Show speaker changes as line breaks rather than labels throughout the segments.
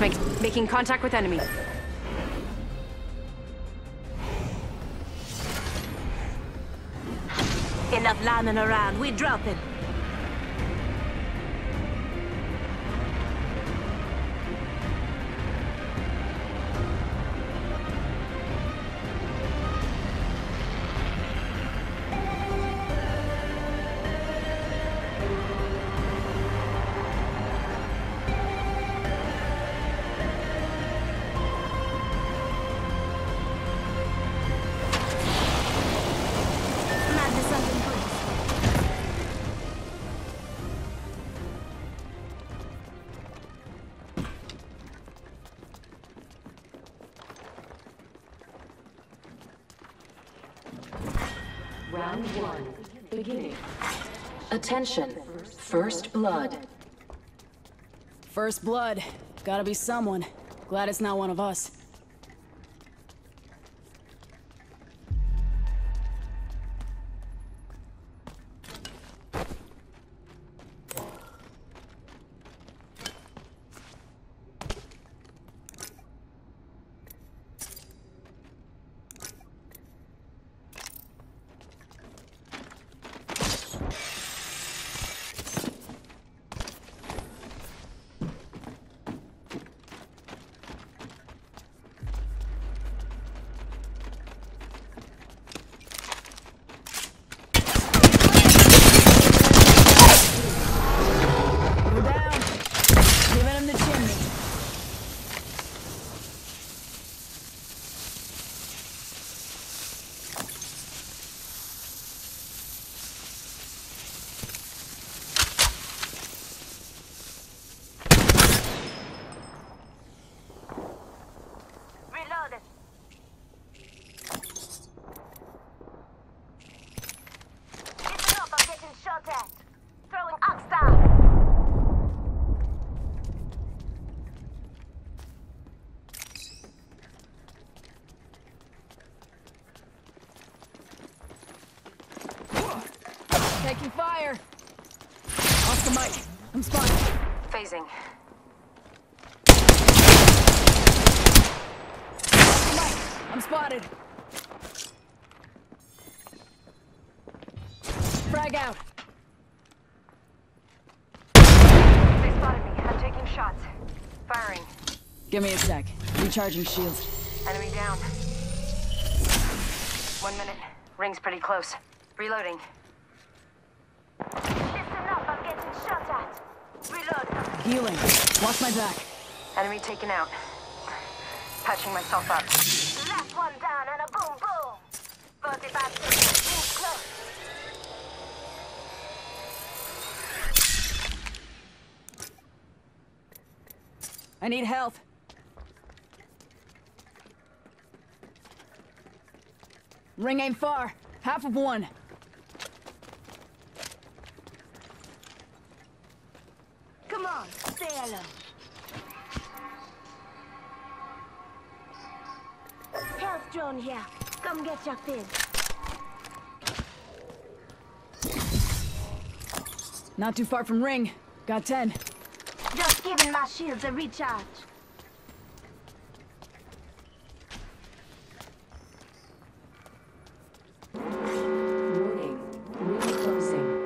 Making contact with enemy.
Enough lying around. We're dropping.
Round 1, beginning. Attention, first blood.
First blood. Gotta be someone. Glad it's not one of us. Taking fire! Off the mic. I'm spotted.
Phasing.
Off the mic. I'm spotted. Frag out.
They spotted me. I'm taking shots. Firing.
Give me a sec. Recharging shields.
Enemy down. 1 minute. Ring's pretty close. Reloading.
Listen up, I'm getting shot at. Reload.
Healing. Watch my back.
Enemy taken out. Patching myself up.
Last one down and a boom boom. 45 seconds. Ring close.
I need health. Ring ain't far. Half of one.
Come on, stay alone. Health drone here. Come get your fill.
Not too far from ring. Got 10.
Just giving my shields a recharge.
Warning, ring closing.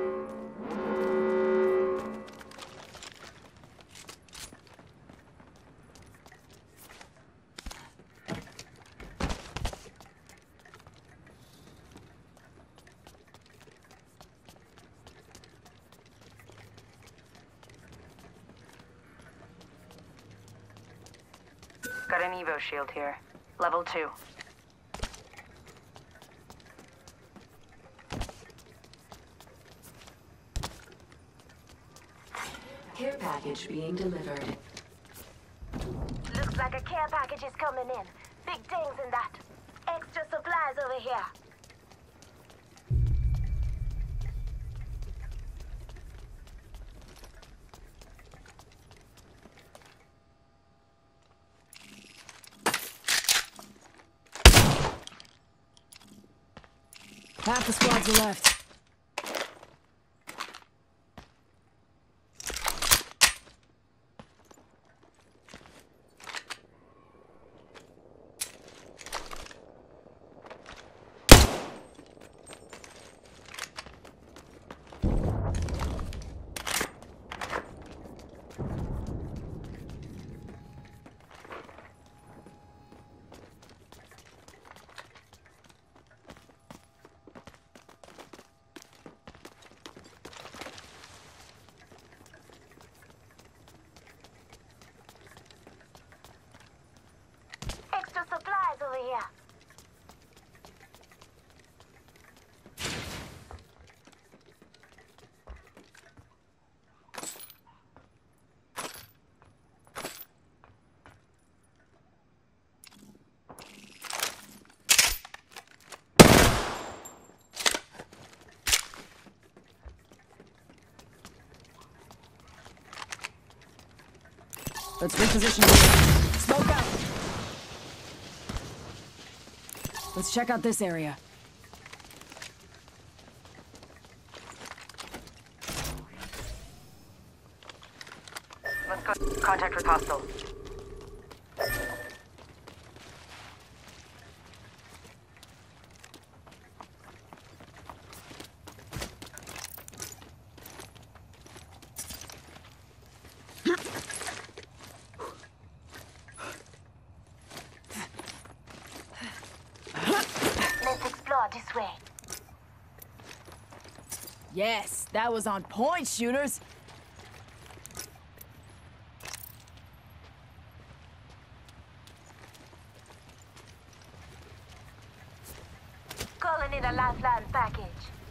Got an Evo shield here. Level 2.
Care package being delivered.
Looks like a care package is coming in. Big things in that. Extra supplies over here.
Half the squads are left. Let's reposition here. Smoke out! Let's check out this area.
Let's go. Contact with hostile.
Let's explore this way.
Yes, that was on point, shooters.
Calling in a lifeline package.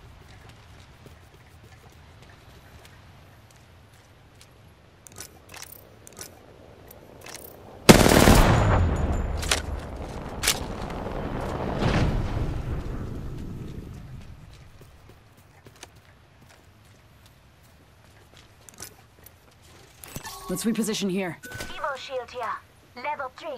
Let's reposition here.
Evo shield here. Level 3.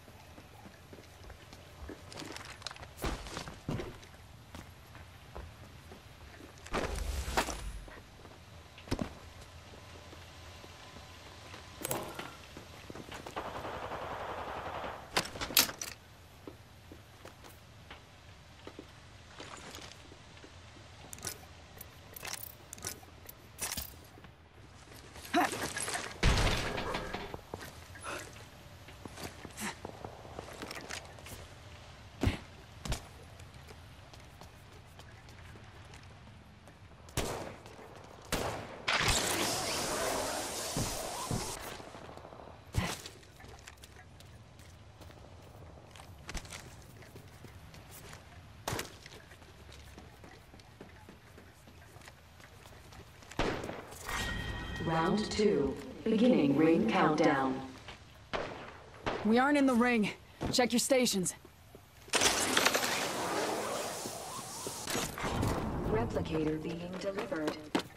Round 2. Beginning ring countdown.
We aren't in the ring. Check your stations.
Replicator being delivered.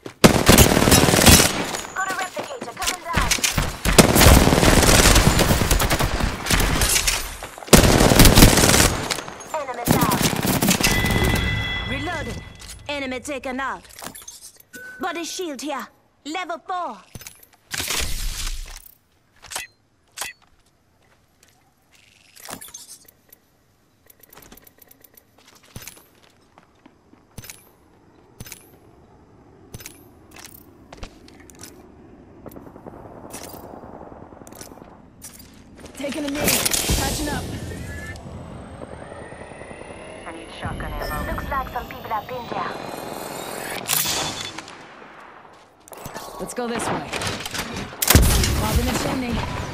Got a replicator coming down. Enemy down. Reloaded. Enemy taken out. Body shield here. Level 4.
Taking a knee. Catching up.
I need shotgun ammo.
Looks like some people have been there.
Let's go this way. Bob in the chimney.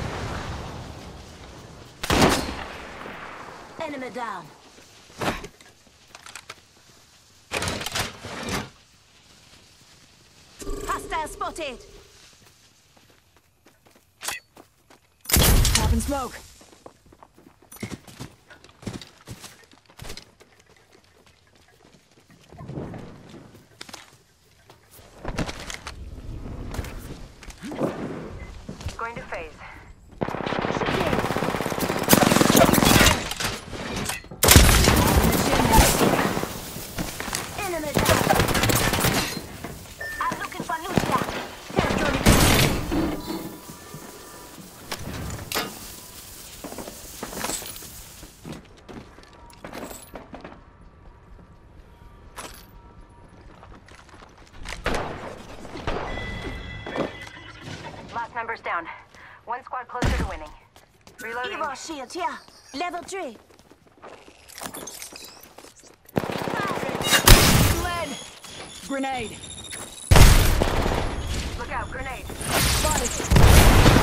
Enemy down. Hostile spotted.
Popping smoke.
Going to phase.
Enemy down. I'm looking for Lucia. Territory.
Last member's down. One squad closer to winning. Reloading.
Evo shield here. Level 3.
Lead! Grenade!
Look out, grenade.
Spotted!